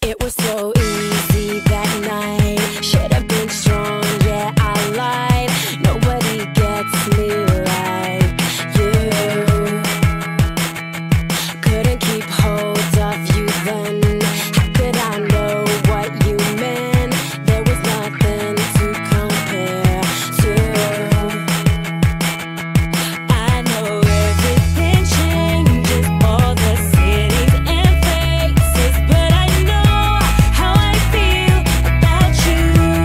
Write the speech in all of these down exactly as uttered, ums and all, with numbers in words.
It was so easy that night. Should have been strong, yeah, I lied. Nobody gets me like you. Couldn't keep hold of you then. How could I know what you meant? There was nothing to compare to. I know everything changes, all the cities and faces, but I know how I feel about you.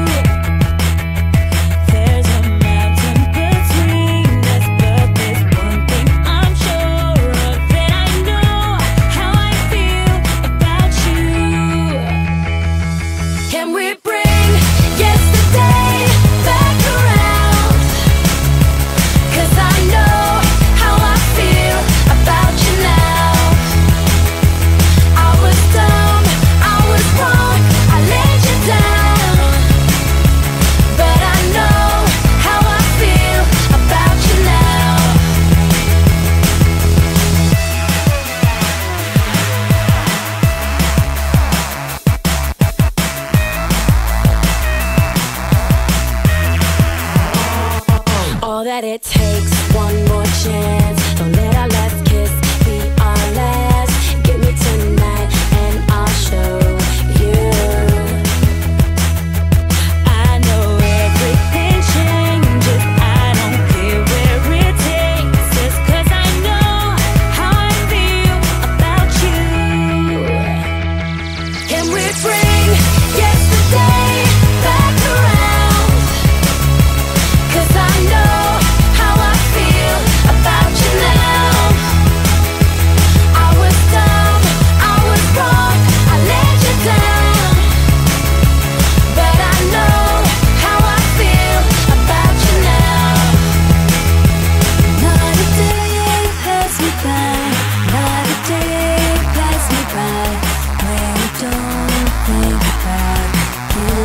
There's a mountain between us, but there's one thing I'm sure of, that I know how I feel about you. Can we bring yesterday back around? 'Cause I know how I feel about you now. I was dumb, I was wrong, I let you down, but I know how I feel about you now. All that it takes, one more chance. Don't let our last kiss be our last. Give me tonight and I'll show you. I know everything changes, I don't care where it takes us, 'cause I know how I feel about you. Can we bring yesterday back around? 'Cause I know how I feel about you now. I was dumb, I was wrong, I let you down, but I know how I feel about you now. Not a day pass me by, not a day pass me by, when I don't think about you.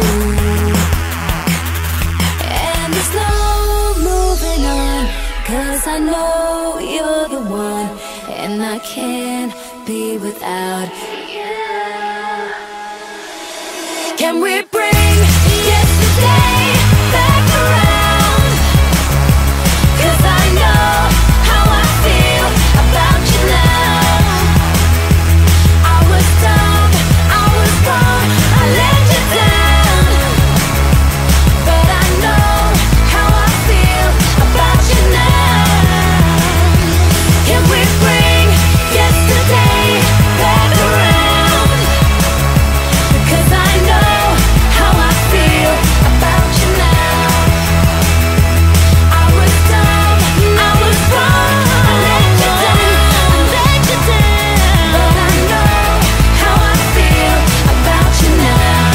And there's no moving on, 'cause I know you're the one, and I can't be without you. Can we bring yesterday back around? 'Cause I know how I feel about you now. I was dumb, I was wrong, I let you down, but I know how I feel about you now. Can we bring yesterday back around? Because I know how I feel about you now. I was dumb, I was wrong, I let you down, I let you down, but I know how I feel about you now.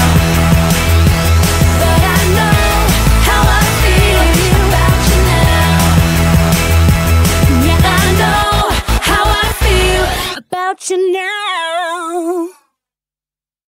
But I know how I feel about you now. Yeah, I know how I feel about you now.